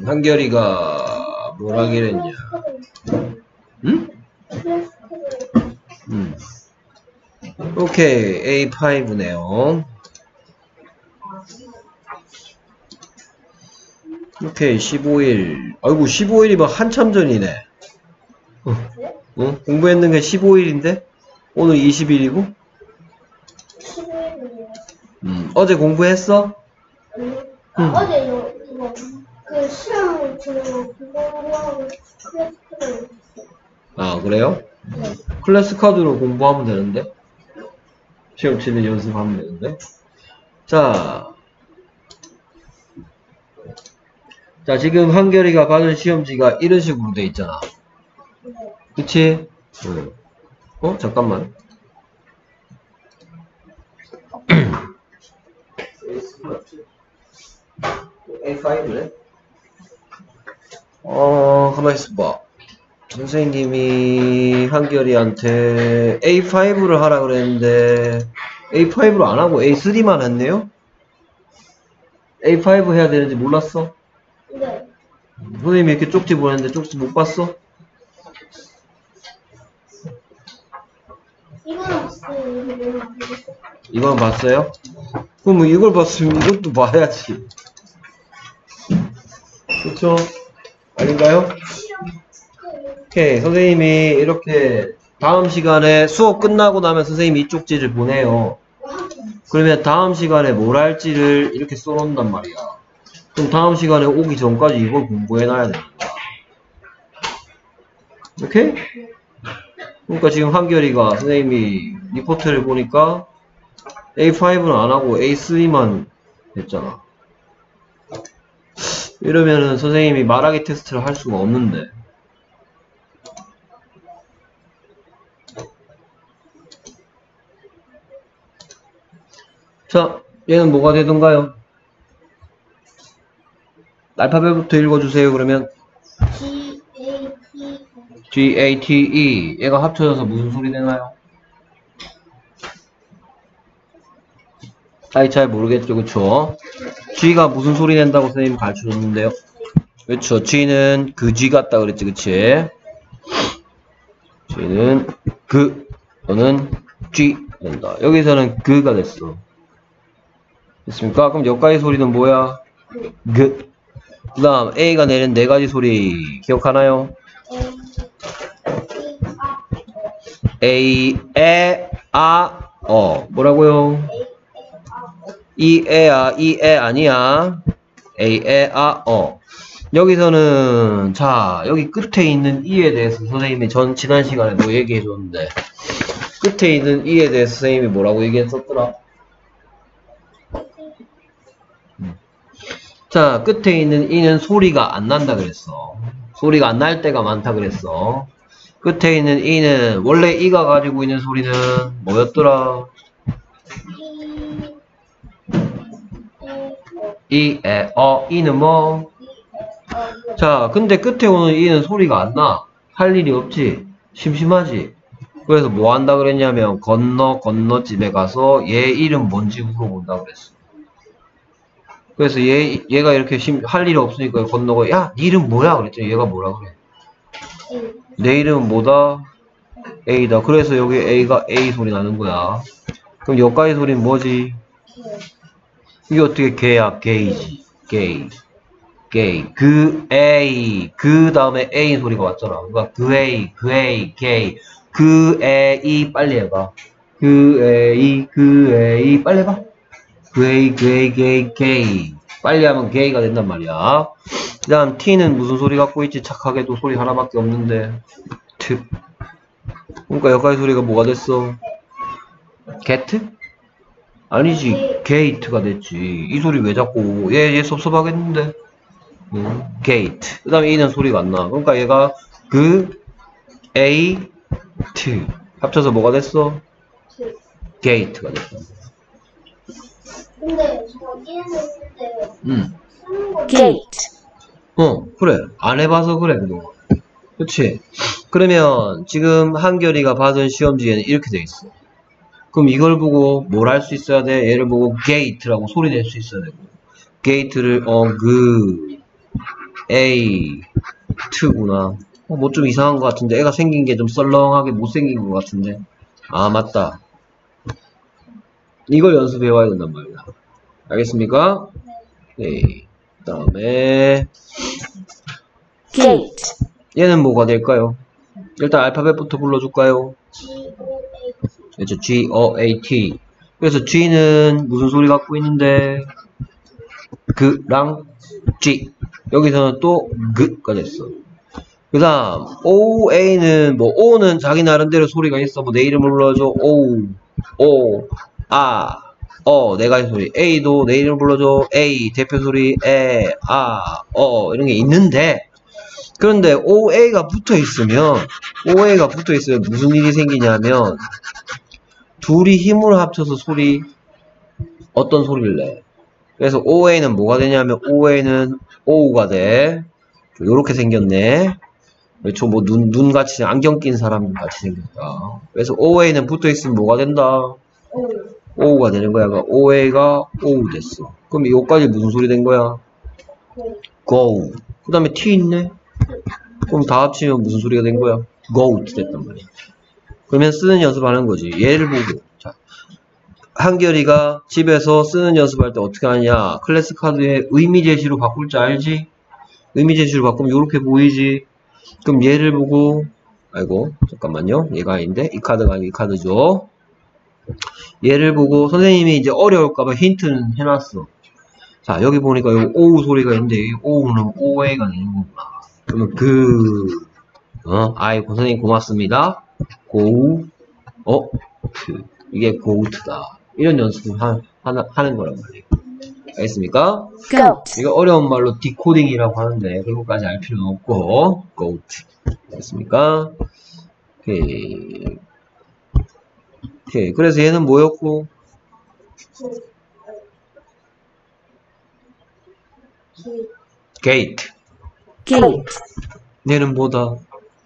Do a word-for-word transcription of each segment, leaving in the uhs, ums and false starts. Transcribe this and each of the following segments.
한결이가 뭘 하기로 했냐. 응? 음. 오케이. 에이 파이브네요. 오케이. 십오 일. 아이고, 십오 일이면 한참 전이네. 어. 어? 공부했는 게 십오 일인데? 오늘 이십 일이고? 음. 어제 공부했어? 응. 아, 응. 어제 이거, 이거, 그 시험 보는 거 공부하고 클래스 카드. 아, 그래요? 네. 클래스 카드로 공부하면 되는데? 시험 치는 연습하면 되는데? 자. 자, 지금 한결이가 받은 시험지가 이런 식으로 돼 있잖아. 그치? 응. 어? 잠깐만. 에이 파이브네? 어, 가만히 있어봐. 선생님이 한결이한테 에이 파이브를 하라 그랬는데 에이 파이브를 안 하고 에이 쓰리만 했네요? 에이 파이브 해야 되는지 몰랐어? 네. 선생님이 이렇게 쪽지 보냈는데 쪽지 못 봤어? 이거는 봤어요. 이건 봤어요? 그럼 뭐 이걸 봤으면 이것도 봐야지. 그쵸? 아닌가요? 오케이. 선생님이 이렇게 다음 시간에 수업 끝나고 나면 선생님이 이 쪽지를 보내요. 그러면 다음 시간에 뭘 할지를 이렇게 써놓는단 말이야. 그럼 다음 시간에 오기 전까지 이걸 공부해놔야 됩니다. 오케이? 그러니까 지금 한결이가 선생님이 리포트를 보니까 에이 파이브는 안 하고 에이 쓰리만 했잖아. 이러면은 선생님이 말하기 테스트를 할 수가 없는데. 자, 얘는 뭐가 되던가요? 알파벳부터 읽어주세요. 그러면 G A T G A T E. 얘가 합쳐져서 무슨 소리 되나요? 아이, 잘 모르겠죠. 그쵸? G가 무슨 소리 낸다고 선생님이 가르쳐줬는데요. 그쵸? G는 그 G 같다 그랬지. 그치? G는 그 또는 G 된다. 여기서는 그가 됐어. 됐습니까? 그럼 여기까지 소리는 뭐야? 그. 그 다음 A가 내는 네 가지 소리 기억하나요? A, 에, 아, 어. 뭐라고요? 이, 에야, 이, 에 아니야. A, 에, 아, 어. 여기서는 자, 여기 끝에 있는 이에 대해서 선생님이 전 지난 시간에도 얘기해 줬는데 끝에 있는 이에 대해서 선생님이 뭐라고 얘기했었더라? 자, 끝에 있는 이는 소리가 안 난다 그랬어. 소리가 안 날 때가 많다 그랬어. 끝에 있는 이는 원래 이가 가지고 있는 소리는 뭐였더라? 이, 에, 어, 이는 뭐? 자, 근데 끝에 오는 이는 소리가 안 나. 할 일이 없지. 심심하지. 그래서 뭐 한다 그랬냐면 건너 건너 집에 가서 얘 이름 뭔지 물어본다 그랬어. 그래서 얘, 얘가 이렇게 심, 할 일이 없으니까 건너고, 야, 네 이름 뭐야? 그랬더니 얘가 뭐라 그래? 내 이름은 뭐다? A다. 그래서 여기 A가 A 소리 나는 거야. 그럼 여기까지 소리는 뭐지? 이게 어떻게 개야? 게이지. 게이. 게이. 그 A. 그 다음에 A 소리가 왔잖아. 그러니까 그 A, 그 A, 게이. 그 A, 빨리 해봐. 그 A, 그 A, 빨리 해봐. 그 A, 그 A, 게이, 게이. 빨리 하면 게이가 된단 말이야. 그 다음 T는 무슨 소리 갖고 있지? 착하게도 소리 하나밖에 없는데. 트. 그러니까 여기까지 소리가 뭐가 됐어? 게트? 아니지. 게이트가 됐지. 이 소리 왜 자꾸 얘, 얘 섭섭하겠는데. 음, 게이트. 그 다음에 E는 소리가 안 나. 그러니까 얘가 그 A, T 합쳐서 뭐가 됐어? 게이트가 됐어. 근데 저 이름을 쓸때 음. gate. 어, 그래. 안 해봐서 그래, 그동안. 그치? 그러면 지금 한결이가 받은 시험지에는 이렇게 돼 있어. 그럼 이걸 보고 뭘 할 수 있어야 돼? 얘를 보고 게이트라고 소리 낼 수 있어야 되고. 게이트를 어, 그 A, 트구나. 어, 뭐 좀 이상한 것 같은데. 애가 생긴 게 좀 썰렁하게 못생긴 것 같은데. 아, 맞다. 이걸 연습해 와야 된단 말이야. 알겠습니까? 네. 그 다음에, gate, 얘는 뭐가 될까요? 일단 알파벳부터 불러줄까요? 그렇죠. G, O, A, T. 그래서 G는 무슨 소리 갖고 있는데? 그랑 G. 여기서는 또 그가 됐어. 그 다음, O, A는 뭐, O는 자기 나름대로 소리가 있어. 뭐, 내 이름을 불러줘. O, O, 아, 어, 내가 이 소리. A도 내 이름을 불러줘. A, 대표 소리. 에, 아, 어, 이런 게 있는데, 그런데 오에이가 붙어 있으면, 오에이가 붙어 있으면 무슨 일이 생기냐면, 둘이 힘을 합쳐서 소리, 어떤 소리를 내. 그래서 오에이는 뭐가 되냐면, 오에이는 오우가 돼. 요렇게 생겼네. 그렇죠. 뭐, 눈, 눈같이, 안경 낀 사람 같이 생겼다. 그래서 오에이는 붙어 있으면 뭐가 된다? 오우가 되는 거야. 그러니까 오에이가 오우 됐어. 그럼 요까지 무슨 소리 된 거야? go. 그 다음에 T 있네? 그럼 다 합치면 무슨 소리가 된 거야? goat 됐단 말이야. 그러면 쓰는 연습하는 거지. 얘를 보고. 자, 한결이가 집에서 쓰는 연습할 때 어떻게 하냐? 클래스 카드에 의미 제시로 바꿀 줄 알지? 의미 제시로 바꾸면 이렇게 보이지? 그럼 얘를 보고, 아이고, 잠깐만요. 얘가 아닌데? 이 카드가 아니고 이 카드죠. 얘를 보고 선생님이 이제 어려울까봐 힌트는 해놨어. 자, 여기 보니까 여기 오우 소리가 있는데, 이 오우는 오에이가 되는 거구나. 그러면 그, 어, 아이고, 선생님 고맙습니다. 고우, 어, 그, 이게 고우트다. 이런 연습을 하, 하나, 하는 거란 말이에요. 알겠습니까? goat, 이거 어려운 말로 디코딩이라고 하는데, 그거까지 알 필요는 없고, 고우트. 알겠습니까? 오케이. 오케이. 그래서 얘는 뭐였고? 게이트. gate, 얘는 뭐다?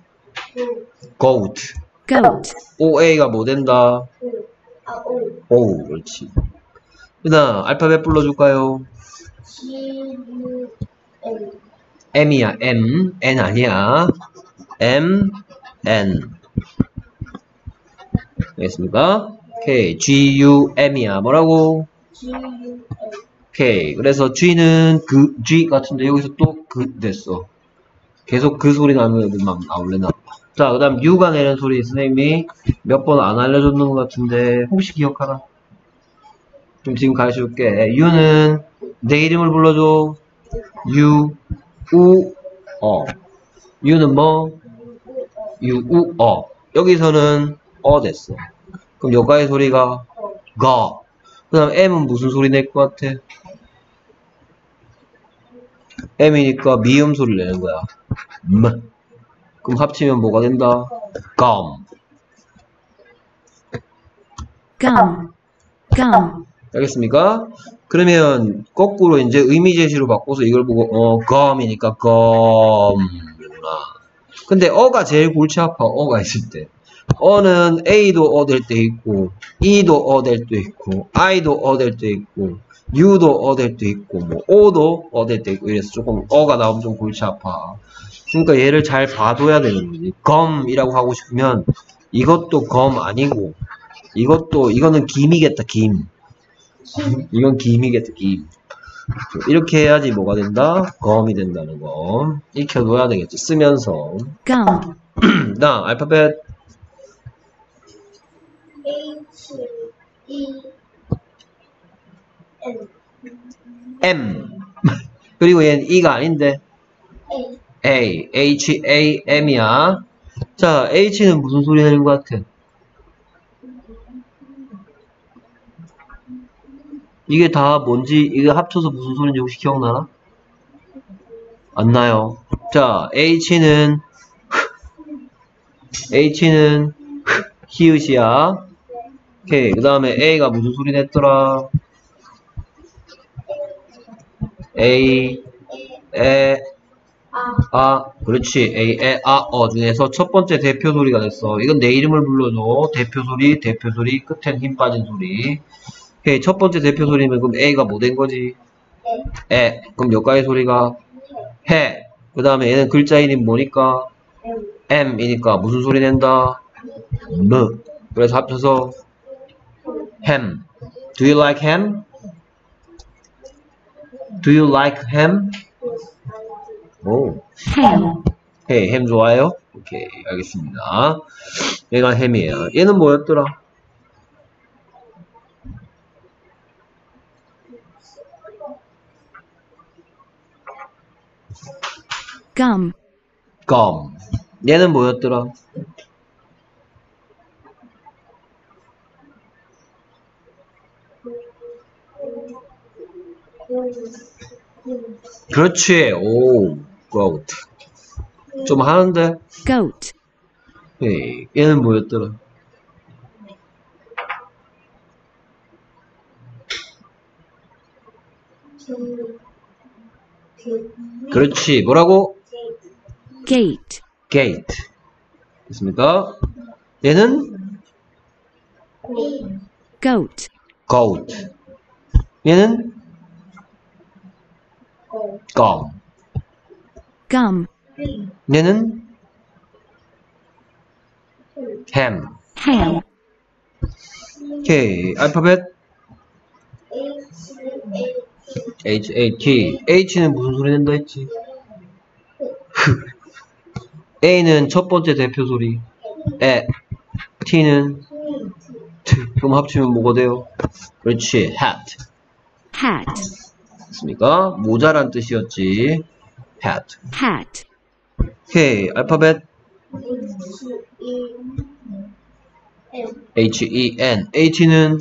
goat. goat, 오에이가 뭐 된다? 아, 오. 오, 그렇지. 그 다음, 알파벳 불러줄까요? G, U, N. M이야, M. N 아니야. M, N. 알겠습니까? 오케이. G, U, M이야. 뭐라고? G, U, N. 오케이. 그래서 G는 그, G 같은데 여기서 또 그 됐어. 계속 그 소리 나면 막 나올래나. 자, 그 다음 U가 내는 소리 선생님이 몇 번 안 알려줬는 것 같은데 혹시 기억하나? 좀 지금 가르쳐줄게. U는 내 이름을 불러줘. U, 우, 어. U는 뭐? U, 우, 어. 여기서는 어 됐어. 그럼 여기의 소리가 가. 그 다음 M은 무슨 소리 낼 것 같아? M이니까 미음 소리를 내는 거야. M. 그럼 합치면 뭐가 된다? gum. gum, gum, 알겠습니까? 그러면 거꾸로 이제 의미 제시로 바꿔서 이걸 보고 어 gum이니까 gum이구나. 근데 어가 제일 골치 아파. 어가 있을 때. 어는 A도 어 될 때 있고 E도 어 될 때 있고 I도 어 될 때 있고 U도 어 될 때 있고 뭐 O도 어 될 때 있고 이래서 조금 어가 나오면 좀 골치 아파. 그러니까 얘를 잘 봐둬야 되는 거지. gum이라고 하고 싶으면 이것도 gum 아니고 이것도 이거는 김이겠다. 김. 이건 김이겠다. 김. 이렇게 해야지 뭐가 된다? gum이 된다는 거 익혀둬야 되겠지. 쓰면서. gum, 다음 알파벳 H, E, N. M. 그리고 얘는 E가 아닌데 A. A, H, A, M이야. 자, H는 무슨 소리 내는 것 같아? 이게 다 뭔지, 이게 합쳐서 무슨 소리인지 혹시 기억나나? 안 나요. 자, H는, H는, 히읗이야. 오케이. 그 다음에 A가 무슨 소리 냈더라? A, 에, 아, 그렇지. A, 에, 아, 어 중에서 첫 번째 대표 소리가 됐어. 이건 내 이름을 불러줘. 대표 소리, 대표 소리, 끝엔 힘 빠진 소리. 오케이. 첫 번째 대표 소리면 그럼 A가 뭐 된 거지? 에. 그럼 여기까지 소리가 해. 그 다음에 얘는 글자 이름 뭐니까? M이니까 무슨 소리 낸다? M. 그래서 합쳐서 ham. Do you like ham? Do you like ham? 오. ham, 헤이, 햄 좋아해요? 오케이, 알겠습니다. 얘가 햄이에요. 얘는 뭐였더라? gum, gum. 얘는 뭐였더라? 그렇지. 오, goat. 좀 하는데? goat, 헤이, 얘는 뭐였더라? 그렇지. 뭐라고? gate, gate. 됐습니까? 얘는 goat, goat. 얘는 gum. gum, 얘는 ham. ham, 오케이. 알파벳 H, A, T. H는 무슨 소리 낸다 했지? A는 첫 번째 대표 소리. 에. T는 T. 그럼 합치면 뭐가 돼요? 그렇지. hat. hat, 됐습니까? 모자란 뜻이었지. hat. hat, 오케이. 알파벳 H, E, N. H는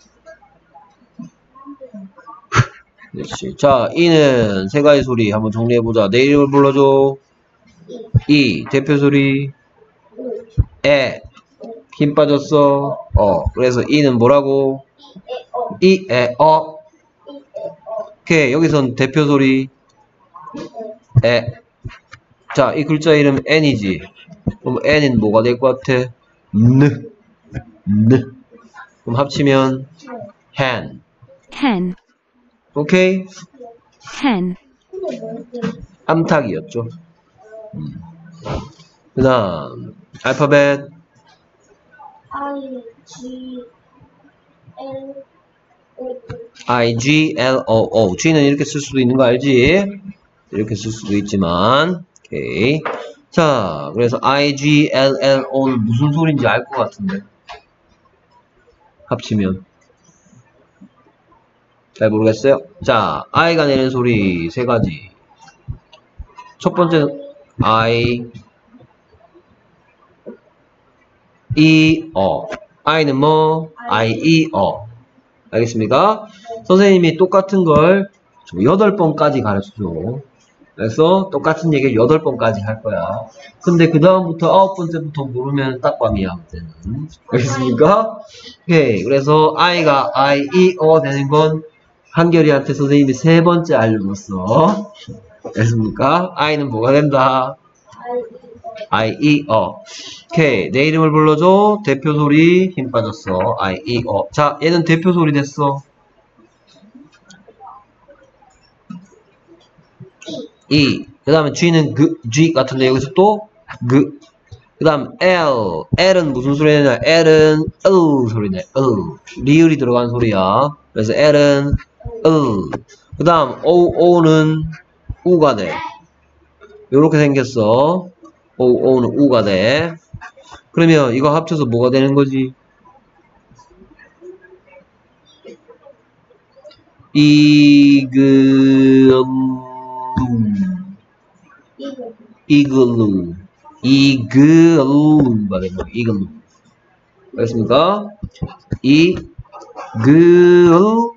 그렇지. 자, E는 세 가지 소리 한번 정리해보자. 내 이름을 불러줘. E, 대표 소리. 에, 힘 빠졌어. 어, 그래서 E는 뭐라고? 이, 에, 어. 오케이, 여기선 대표 소리. 에. 자, 이 글자 이름 N이지. 그럼 N은 뭐가 될 것 같아? N. N. 그럼 합치면 hen. hen, 오케이? hen, 암탉이었죠. 음. 그 다음, 알파벳 I, G, L, O. I, G, L, O, O. G는 이렇게 쓸 수도 있는 거 알지? 이렇게 쓸 수도 있지만, 오케이. 자, 그래서 I, G, L, L, O는 무슨 소리인지 알 것 같은데. 합치면. 잘 모르겠어요? 자, I가 내는 소리 세 가지. 첫 번째는 I, E, 어. I는 뭐? I, E, 어. 알겠습니까? 선생님이 똑같은 걸 여덟 번까지 가르쳐줘. 그래서 똑같은 얘기를 여덟 번까지 할 거야. 근데 그 다음부터 아홉 번째부터 모르면 딱밤이야. 그때는. 알겠습니까? 오케이. 그래서 I가 I, E, 어 되는 건 한결이한테 선생님이 세 번째 알려줬어. 알겠습니까? I는 뭐가 된다? I, E, 어. 오케이. 내 이름을 불러줘. 대표 소리 힘 빠졌어. I, E, 어. 자, 얘는 대표 소리 됐어. E. 그 다음에 G는 그, G 같은데 여기서 또 그. 그 다음 L. L은 무슨 소리 내냐? L은 으 소리 내. 으. 리을이 들어간 소리야. 그래서 L은 으. 그 다음 O, O는 우가 돼. 요렇게 생겼어. O, O는 우가 돼. 그러면 이거 합쳐서 뭐가 되는 거지? 이글루. 이글루. 이글루가 되는 거야. 이글루. 알겠습니까? 이글루.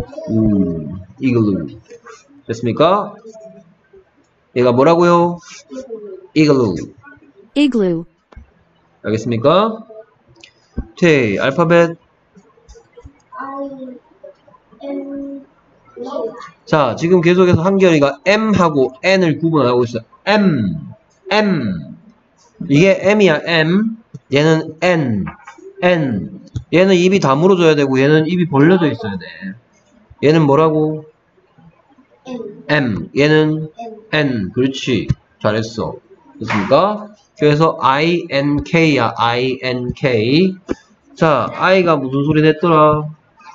이글루. 됐습니까? 얘가 뭐라고요? 이글루. igloo, 알겠습니까? 오케이. 알파벳. I, M, O. 자, 지금 계속해서 한결이가 M하고 N을 구분하고 있어요. M, M. 이게 M이야, M. 얘는 N, N. 얘는 입이 다물어져야 되고, 얘는 입이 벌려져 있어야 돼. 얘는 뭐라고? M, M. 얘는 M. N. 그렇지. 잘했어. 됐습니까? 그래서 ink야, ink. 자, i가 무슨 소리 냈더라?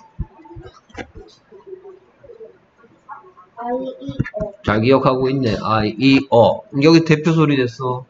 I, E, O. 잘 기억하고 있네. I, E, O. 여기 대표 소리 됐어.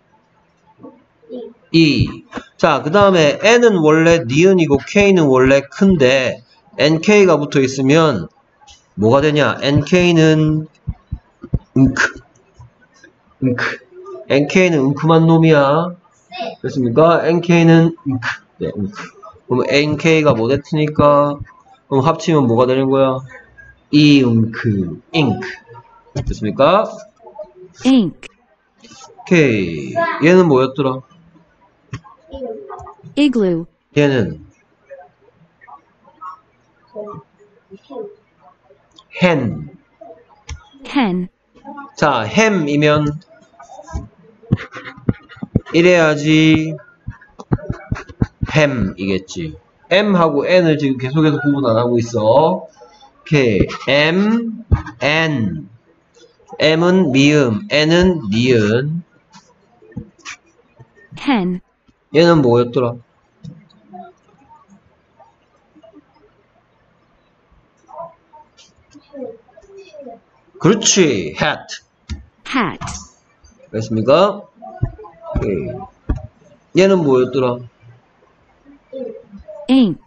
E. E. 자, 그 다음에 N은 원래 니은이고 K는 원래 큰데 엔케이가 붙어 있으면 뭐가 되냐? 엔케이는 응크. 응크. 엔케이는 응크만 놈이야. 됐습니까? 엔케이는 응크. 네, 응크. 그럼 엔케이가 뭐 됐으니까 그럼 합치면 뭐가 되는 거야? 이 응크. 잉크. 됐습니까? ink, 오케이. 얘는 뭐였더라? igloo, 얘는 hen. hen, 자, 햄이면 이래야지 햄이겠지. M하고 N을 지금 계속해서 구분 안 하고 있어. 오케이. M, N. M은 미음, N은 니은. hen, 얘는 뭐였더라? 그렇지. hat. hat, 됐습니까? 오케이. 얘는 뭐였더라? ink,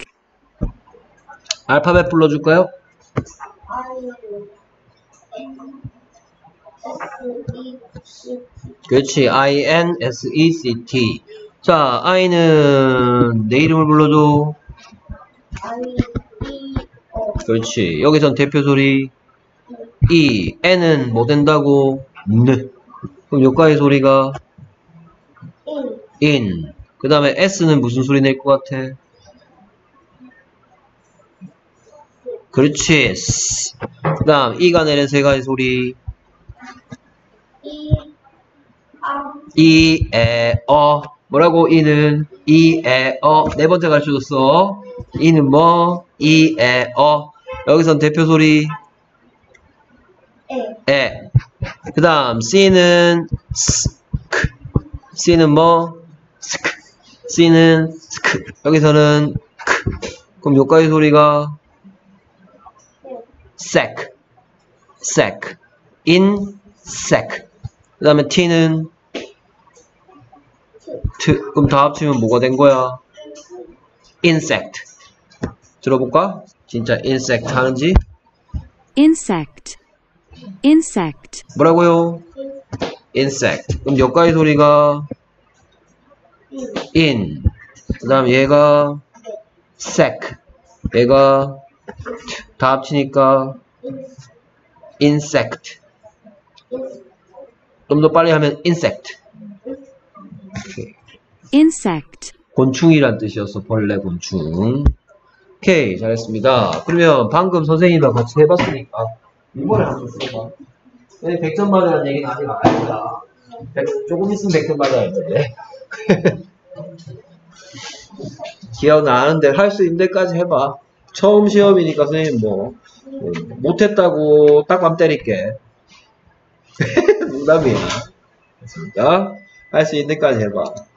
알파벳 불러줄까요? I, N, S, E, C, T. 그렇지. I, N, S, E, C, T. 자, I는 내 이름을 불러줘. I, E, O. 그렇지. 여기선 대표 소리 E. N은 뭐 된다고? 네. 그럼 여기까지 소리가 In. in. 그 다음에 S는 무슨 소리 낼 것 같아? 그렇지. S. 그 다음 E가 내는 세 가지 소리 E, R. 이, 에, 어. 뭐라고? E는 이, 에, 어. 네 번째 가르쳐줬어. E는 뭐? 이, 에, 어. 여기선 대표 소리 A. 에. 그 다음 C는 스크. C는 뭐? 스크. C는 스크. 여기서는 크. 그럼 여기까지 소리가 sec. sec. insect. 그 다음에 T는 트. 그럼 다 합치면 뭐가 된 거야? insect. 들어볼까? 진짜 insect 하는지? insect, insect, 뭐라고요? insect. 그럼 여기까지 소리가 in. 그 다음 얘가 sec. 얘가 다 합치니까 insect. 좀 더 빨리 하면 insect. 오케이. insect, 곤충이란 뜻이었어. 벌레 곤충. 오케이. 잘했습니다. 그러면 방금 선생님이랑 같이 해봤으니까 이번에 한번 써봐. 백 점 맞으라는 얘기는 아직 안 합니다. 조금 있으면 백 점 맞아야 돼. 기억나는데 할 수 있는 데까지 해봐. 처음 시험이니까 선생님 뭐 못했다고 딱밤 때릴게. 농담이야. 됐습니까? 할 수 있는 데까지 해봐.